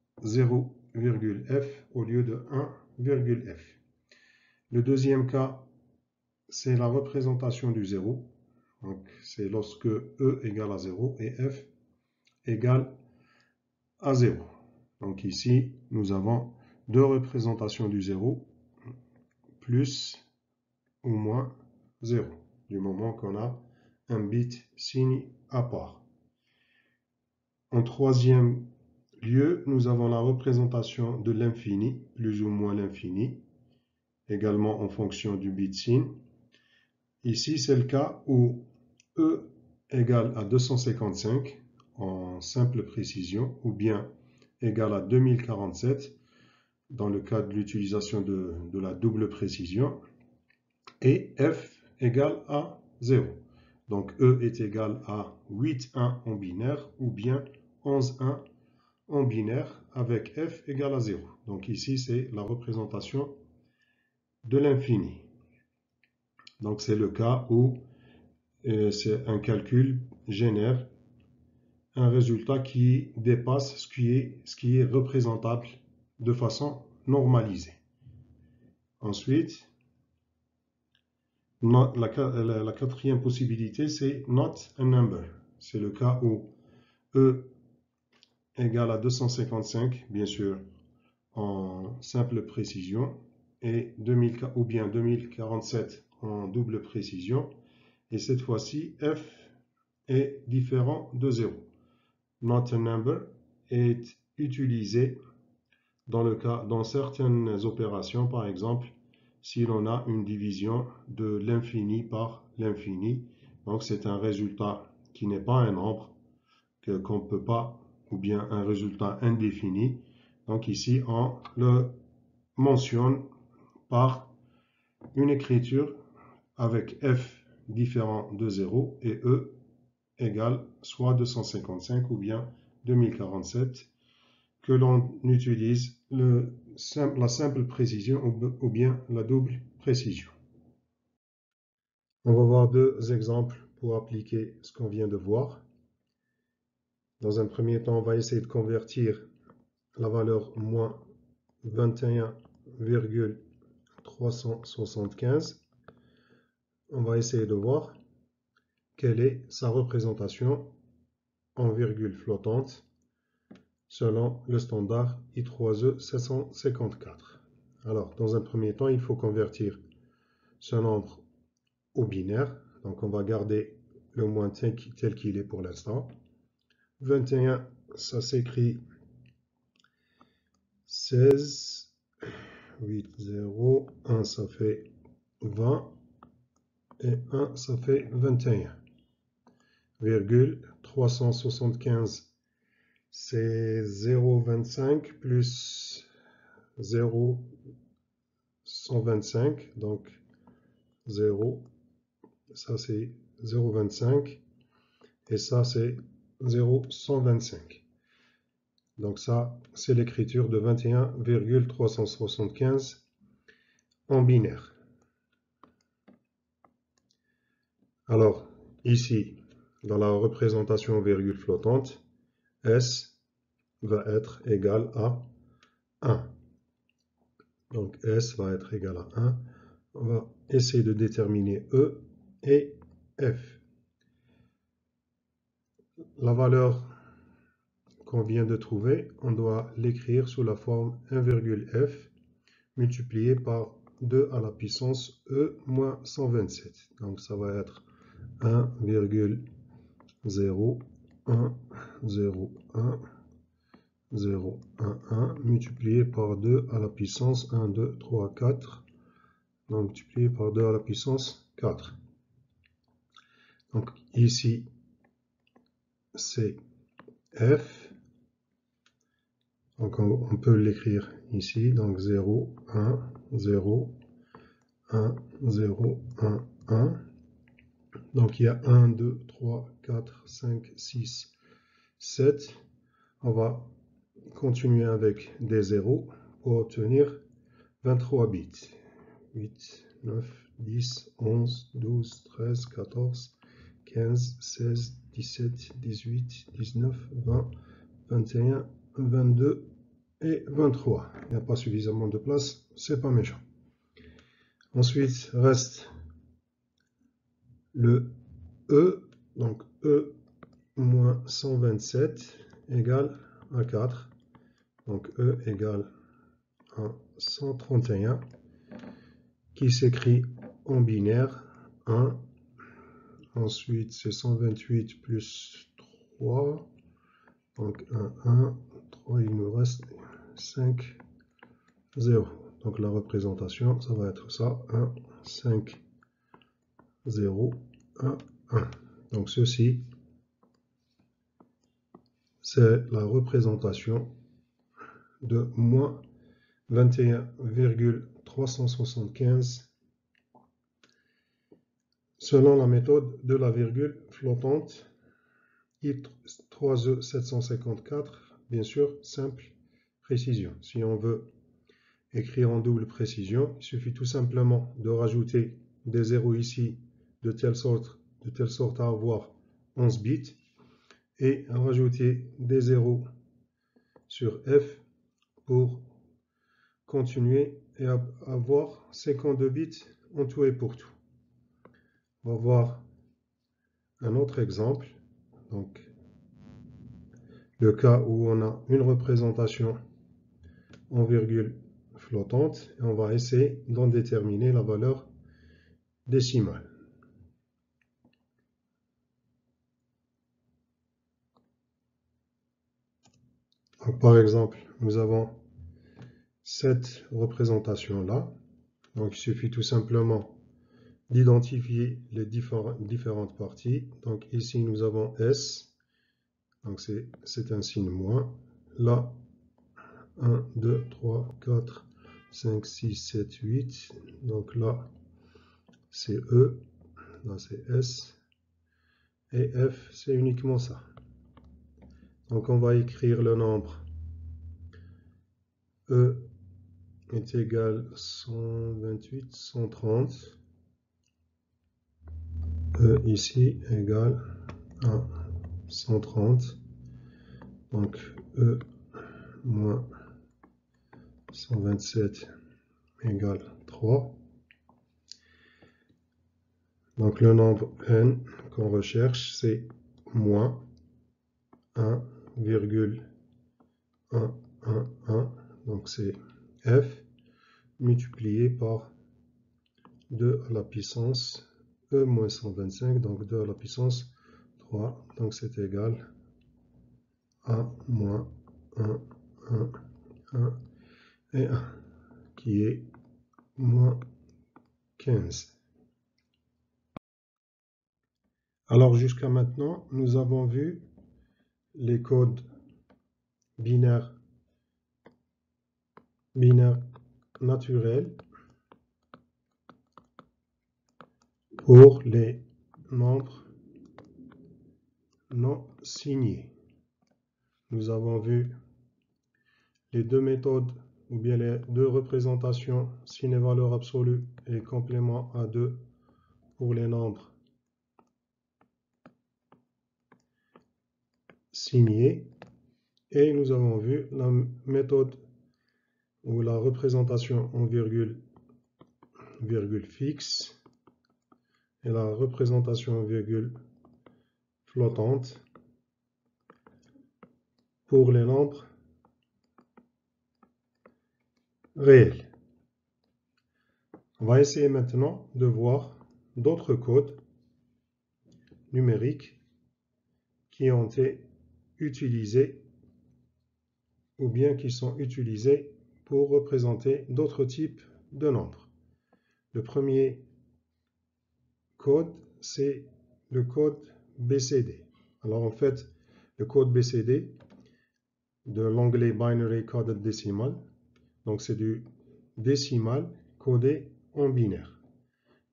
0,f au lieu de 1,f. Le deuxième cas, c'est la représentation du 0. Donc c'est lorsque E égale à 0 et F égale à 0. Donc ici, nous avons deux représentations du 0, plus ou moins 0, du moment qu'on a un bit signe à part. En troisième lieu, nous avons la représentation de l'infini, plus ou moins l'infini, également en fonction du bit signe. Ici, c'est le cas où E égale à 255 en simple précision, ou bien égale à 2047 dans le cas de l'utilisation de la double précision, et F égale à 0. Donc E est égal à 8,1 en binaire, ou bien 11,1 en binaire, avec F égale à 0. Donc ici, c'est la représentation de l'infini. Donc c'est le cas où c'est un calcul génère un résultat qui dépasse ce qui est représentable de façon normalisée. Ensuite, la quatrième possibilité, c'est not a number. C'est le cas où E égale à 255, bien sûr, en simple précision, et ou bien 2047 en double précision. Et cette fois-ci, F est différent de 0. Not a number est utilisé dans certaines opérations, par exemple, si l'on a une division de l'infini par l'infini. Donc c'est un résultat qui n'est pas un nombre, qu'on ne peut pas, ou bien un résultat indéfini. Donc ici, on le mentionne par une écriture avec F différent de 0 et E égale soit 255 ou bien 2047, que l'on utilise la simple précision ou bien la double précision. On va voir deux exemples pour appliquer ce qu'on vient de voir. Dans un premier temps, on va essayer de convertir la valeur moins 21,375. On va essayer de voir quelle est sa représentation en virgule flottante selon le standard I3E 754. Alors, dans un premier temps, il faut convertir ce nombre au binaire. Donc, on va garder le moins tel qu'il est pour l'instant. 21, ça s'écrit 16, 8, 0, 1, ça fait 20, et 1, ça fait 21. Virgule 375, c'est 0,25 plus 0,125, donc 0, ça c'est 0,25 et ça c'est 0,125. Donc ça c'est l'écriture de 21,375 en binaire. Alors ici, dans la représentation virgule flottante, S va être égal à 1. Donc S va être égal à 1. On va essayer de déterminer E et F. La valeur qu'on vient de trouver, on doit l'écrire sous la forme 1,f multiplié par 2 à la puissance E moins 127. Donc ça va être 1,010101 multiplié par 2 à la puissance 1, 2, 3, 4. Donc multiplié par 2 à la puissance 4. Donc ici, c'est f. Donc on peut l'écrire ici. Donc 0, 1, 0, 1, 0, 1, 1. Donc il y a 1, 2, 3, 4, 5, 6, 7. On va continuer avec des zéros pour obtenir 23 bits. 8, 9, 10, 11, 12, 13, 14, 15, 16, 17, 18, 19, 20, 21, 22 et 23. Il n'y a pas suffisamment de place, c'est pas méchant. Ensuite, reste le E, donc E moins 127 égale à 4. Donc E égale à 131 qui s'écrit en binaire 1. Ensuite, c'est 128 plus 3. Donc 1, 1, 3, il nous reste 5, 0. Donc la représentation, ça va être ça, 1, 5, 0, 1, 1. Donc ceci, c'est la représentation de moins 21,375 selon la méthode de la virgule flottante I3E 754, bien sûr, simple précision. Si on veut écrire en double précision, il suffit tout simplement de rajouter des zéros ici de telle sorte à avoir 11 bits et rajouter des zéros sur F pour continuer et avoir 52 bits en tout et pour tout. On va voir un autre exemple. Donc, le cas où on a une représentation en virgule flottante et on va essayer d'en déterminer la valeur décimale. Donc, par exemple, nous avons cette représentation-là. Donc, il suffit tout simplement d'identifier les différentes parties. Donc, ici, nous avons S. Donc, c'est un signe moins. Là, 1, 2, 3, 4, 5, 6, 7, 8. Donc là, c'est E. Là, c'est S. Et F, c'est uniquement ça. Donc, on va écrire le nombre E est égal à 128, 130. E ici égale à 130. Donc, E moins 127 égale 3. Donc, le nombre n qu'on recherche, c'est moins 1,111. Donc, c'est f multiplié par 2 à la puissance e moins 125. Donc, 2 à la puissance 3. Donc, c'est égal à moins 1, 1, 1 et 1, qui est moins 15. Alors, jusqu'à maintenant, nous avons vu les codes binaires naturels pour les nombres non signés. Nous avons vu les deux méthodes ou bien les deux représentations signe et valeur absolue et complément à 2 pour les nombres signés. Et nous avons vu la méthode ou la représentation en virgule fixe et la représentation en virgule flottante pour les nombres réels. On va essayer maintenant de voir d'autres codes numériques qui ont été utilisés ou bien qui sont utilisés pour représenter d'autres types de nombres. Le premier code, c'est le code BCD. Alors en fait, le code BCD de l'onglet Binary Coded Decimal, donc c'est du décimal codé en binaire.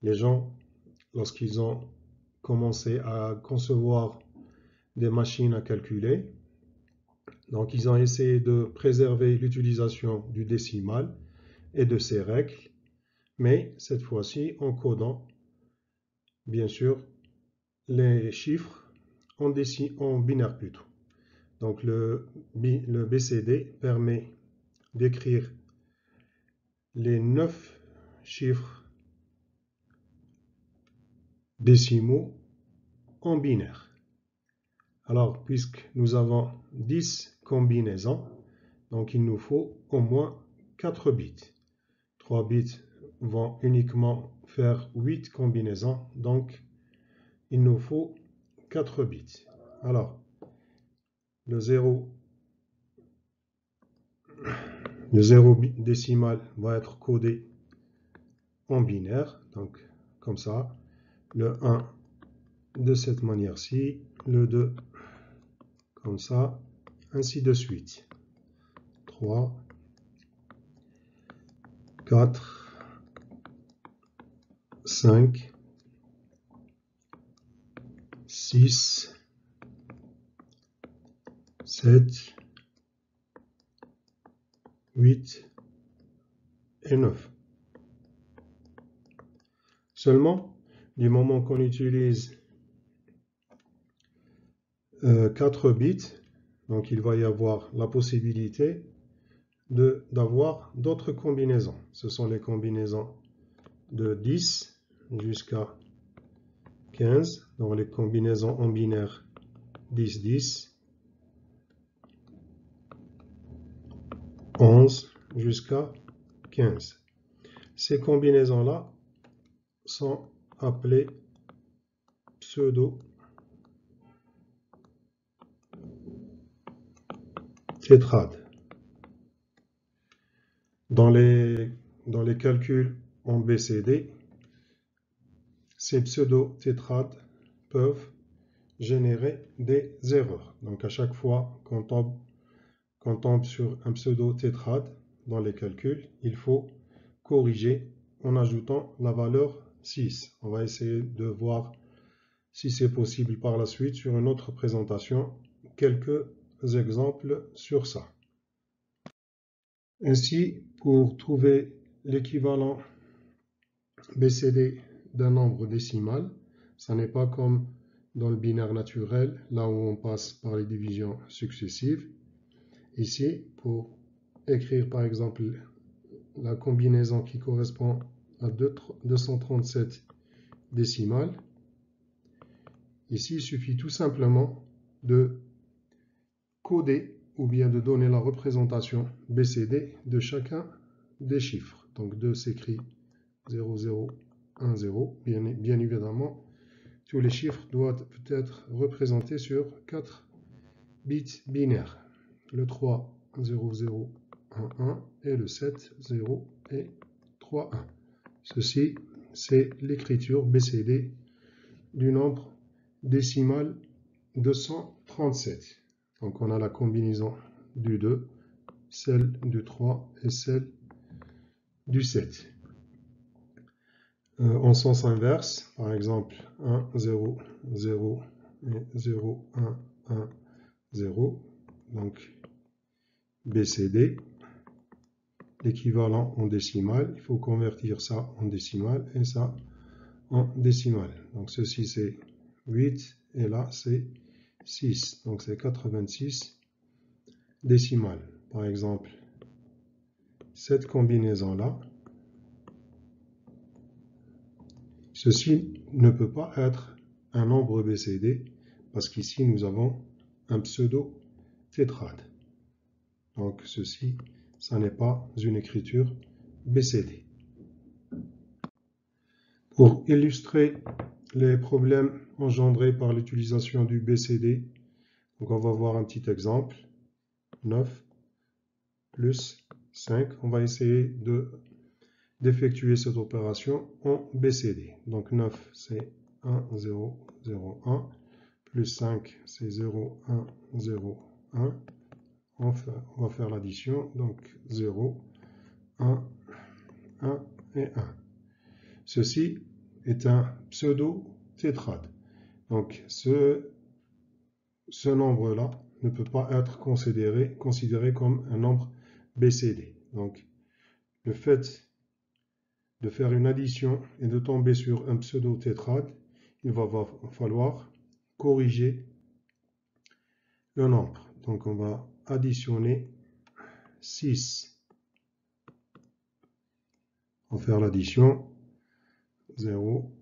Les gens, lorsqu'ils ont commencé à concevoir des machines à calculer, donc ils ont essayé de préserver l'utilisation du décimal et de ses règles, mais cette fois-ci en codant, bien sûr, les chiffres en binaire plutôt. Donc le BCD permet d'écrire les 9 chiffres décimaux en binaire. Alors, puisque nous avons 10 combinaisons, donc il nous faut au moins 4 bits. 3 bits vont uniquement faire 8 combinaisons, donc il nous faut 4 bits. Alors, le 0 décimal va être codé en binaire, donc comme ça. Le 1 de cette manière-ci, le 2 comme ça, ainsi de suite. 3, 4, 5, 6, 7, 8 et 9. Seulement, du moment qu'on utilise 4 bits, donc il va y avoir la possibilité d'avoir d'autres combinaisons. Ce sont les combinaisons de 10 jusqu'à 15, donc les combinaisons en binaire 10, 10, 11 jusqu'à 15. Ces combinaisons-là sont appelées pseudo-tétrades. Dans les calculs en BCD, ces pseudo-tétrades peuvent générer des erreurs. Donc à chaque fois qu'on tombe sur un pseudo-tétrade dans les calculs, il faut corriger en ajoutant la valeur 6. On va essayer de voir si c'est possible par la suite sur une autre présentation, quelques exemples sur ça. Ainsi, pour trouver l'équivalent BCD d'un nombre décimal, ça n'est pas comme dans le binaire naturel, là où on passe par les divisions successives. Ici, pour écrire par exemple la combinaison qui correspond à 237 décimales, ici il suffit tout simplement de coder ou bien de donner la représentation BCD de chacun des chiffres. Donc 2 s'écrit 0, 0, 1, 0. Bien évidemment, tous les chiffres doivent être représentés sur 4 bits binaires. Le 3, 0, 0, 1, 1 et le 7, 0 et 3, 1. Ceci, c'est l'écriture BCD du nombre décimal 237. Donc on a la combinaison du 2, celle du 3 et celle du 7. En sens inverse, par exemple 1, 0, 0 et 0, 1, 1, 0. Donc BCD, l'équivalent en décimale, il faut convertir ça en décimale et ça en décimale. Donc ceci c'est 8 et là c'est 6. Donc c'est 86 décimales. Par exemple, cette combinaison-là, ceci ne peut pas être un nombre BCD parce qu'ici nous avons un pseudo-tétrade. Donc ceci, ça n'est pas une écriture BCD. Pour illustrer les problèmes engendrés par l'utilisation du BCD, donc on va voir un petit exemple. 9 plus 5, on va essayer d'effectuer cette opération en BCD. Donc 9 c'est 1, 0, 0, 1, plus 5 c'est 0, 1, 0, 1. On va faire l'addition, donc 0, 1, 1 et 1. Ceci, est un pseudo-tétrade. Donc ce nombre-là ne peut pas être considéré comme un nombre BCD. Donc le fait de faire une addition et de tomber sur un pseudo-tétrade, il va falloir corriger le nombre. Donc on va additionner 6. On va faire l'addition 0,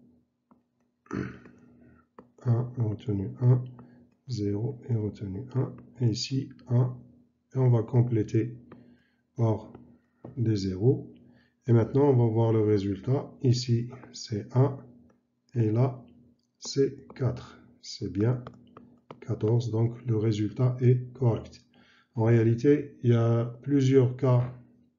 1 est retenu 1, 0 est retenu 1, et ici 1, et on va compléter par des zéros. Et maintenant on va voir le résultat. Ici c'est 1, et là c'est 4. C'est bien 14, donc le résultat est correct. En réalité, il y a plusieurs cas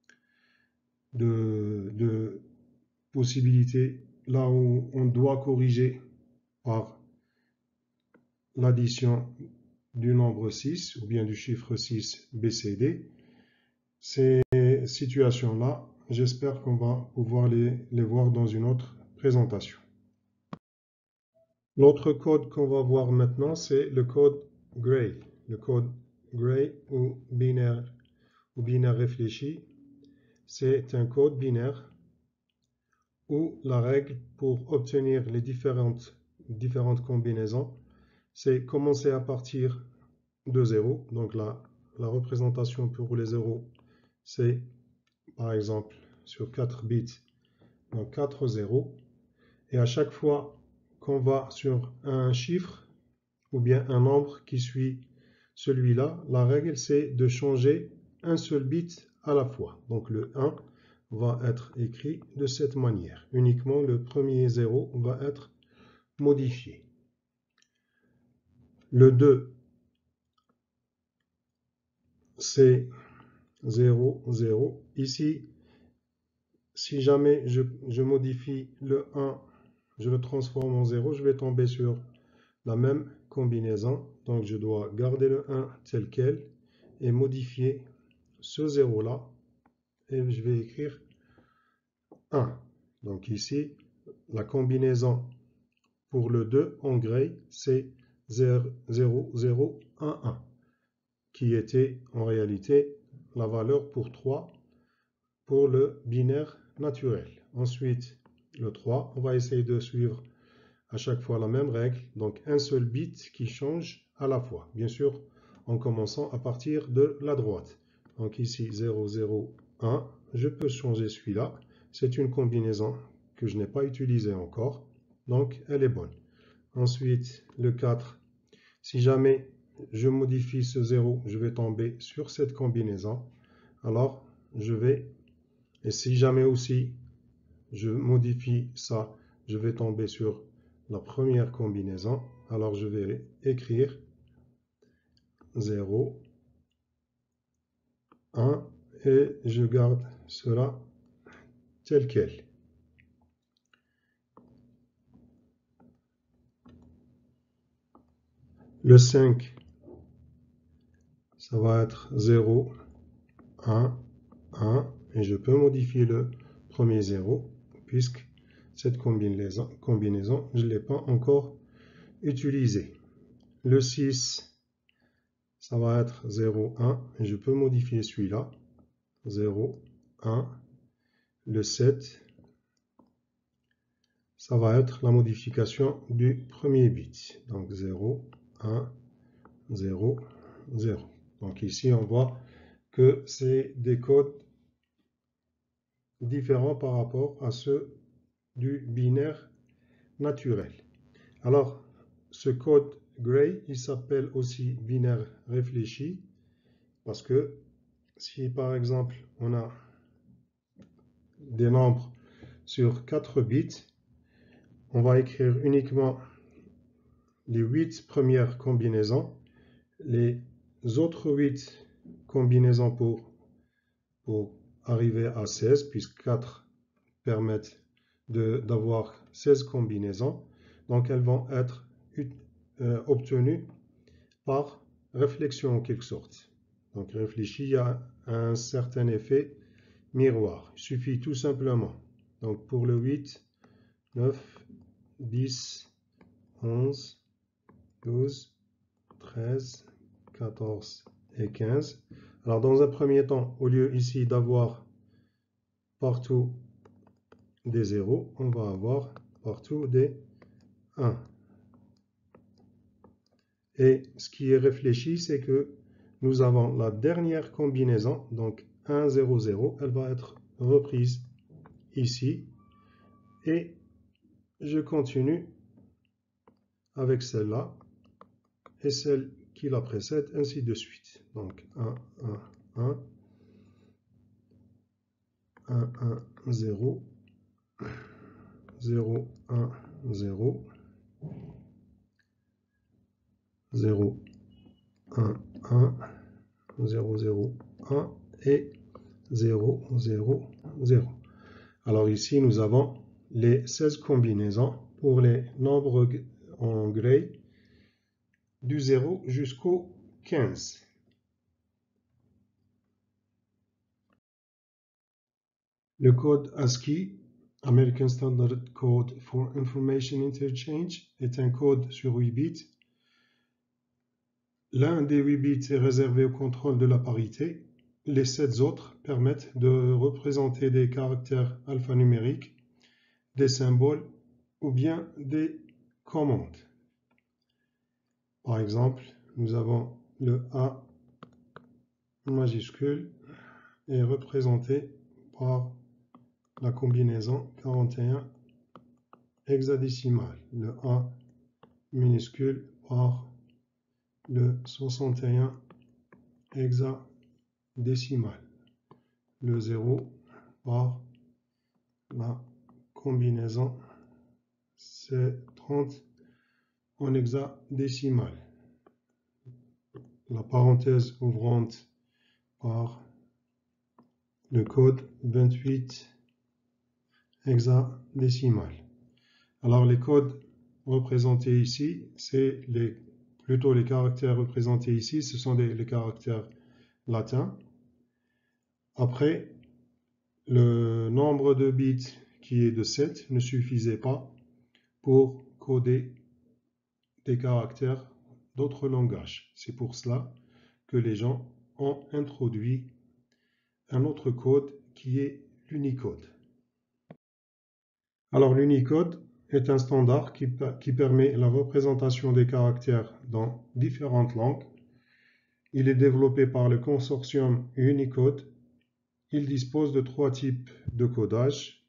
de possibilités là où on doit corriger par l'addition du nombre 6 ou bien du chiffre 6 BCD. Ces situations-là, j'espère qu'on va pouvoir les voir dans une autre présentation. L'autre code qu'on va voir maintenant, c'est le code Gray. Le code Gray ou binaire réfléchi, c'est un code binaire où la règle pour obtenir les différentes combinaisons, c'est commencer à partir de 0. Donc la représentation pour les zéros, c'est par exemple sur 4 bits, donc 4 zéros. Et à chaque fois qu'on va sur un chiffre ou bien un nombre qui suit celui-là, la règle c'est de changer un seul bit à la fois. Donc le 1 va être écrit de cette manière. Uniquement le premier 0 va être modifié. Le 2, c'est 0, 0. Ici, si jamais je modifie le 1, je le transforme en 0, je vais tomber sur la même combinaison. Donc je dois garder le 1 tel quel et modifier ce 0-là. Et je vais écrire 1. Donc ici, la combinaison pour le 2 en gray, c'est 0, 0, 1, 1, qui était en réalité la valeur pour 3 pour le binaire naturel. Ensuite, le 3, on va essayer de suivre à chaque fois la même règle, donc un seul bit qui change à la fois, bien sûr en commençant à partir de la droite. Donc ici 0, 0, 1, je peux changer celui-là, c'est une combinaison que je n'ai pas utilisée encore, donc elle est bonne. Ensuite le 4, si jamais je modifie ce 0, je vais tomber sur cette combinaison, alors je vais, et si jamais aussi je modifie ça, je vais tomber sur la première combinaison, alors je vais écrire 0, 1 et je garde cela tel quel. Le 5, ça va être 0, 1, 1 et je peux modifier le premier 0 puisque cette combinaison je ne l'ai pas encore utilisée. Le 6, ça va être 0, 1 et je peux modifier celui-là. 0, 1. Le 7, ça va être la modification du premier bit. Donc 0, 1, 0, 0. Donc ici, on voit que c'est des codes différents par rapport à ceux du binaire naturel. Alors, ce code Gray, il s'appelle aussi binaire réfléchi parce que si par exemple on a des nombres sur 4 bits, on va écrire uniquement les 8 premières combinaisons, les autres 8 combinaisons pour arriver à 16, puisque 4 permettent d'avoir 16 combinaisons. Donc elles vont être obtenues par réflexion en quelque sorte. Donc réfléchi, il y a un certain effet miroir. Il suffit tout simplement. Donc pour le 8, 9, 10, 11, 12, 13, 14 et 15. Alors dans un premier temps, au lieu ici d'avoir partout des 0, on va avoir partout des 1. Et ce qui est réfléchi, c'est que nous avons la dernière combinaison, donc 1, 0, 0, elle va être reprise ici. Et je continue avec celle-là et celle qui la précède, ainsi de suite. Donc 1, 1, 1, 1, 1, 0, 0, 1, 0, 0, 1, 1, 0, 0, 1 et 0, 0, 0. Alors ici, nous avons les 16 combinaisons pour les nombres en gray du 0 jusqu'au 15. Le code ASCII, American Standard Code for Information Interchange, est un code sur 8 bits. L'un des 8 bits est réservé au contrôle de la parité. Les 7 autres permettent de représenter des caractères alphanumériques, des symboles ou bien des commandes. Par exemple, nous avons le A majuscule est représenté par la combinaison 41 hexadécimale. Le A minuscule par le 61 hexadécimal. Le 0 par la combinaison C30 en hexadécimal. La parenthèse ouvrante par le code 28 hexadécimal. Alors les codes représentés ici, c'est plutôt les caractères représentés ici, ce sont les caractères latins. Après, le nombre de bits qui est de 7 ne suffisait pas pour coder des caractères d'autres langages. C'est pour cela que les gens ont introduit un autre code qui est l'Unicode. Alors l'Unicode est un standard qui permet la représentation des caractères dans différentes langues. Il est développé par le consortium Unicode. Il dispose de 3 types de codage.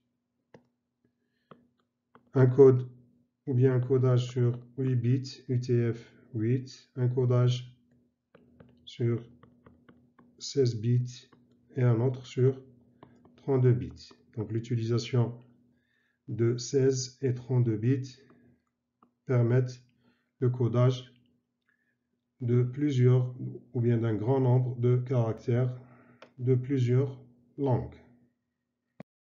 Un code ou bien un codage sur 8 bits, UTF-8, un codage sur 16 bits et un autre sur 32 bits. Donc l'utilisation de 16 et 32 bits permettent le codage de plusieurs ou bien d'un grand nombre de caractères de plusieurs langues.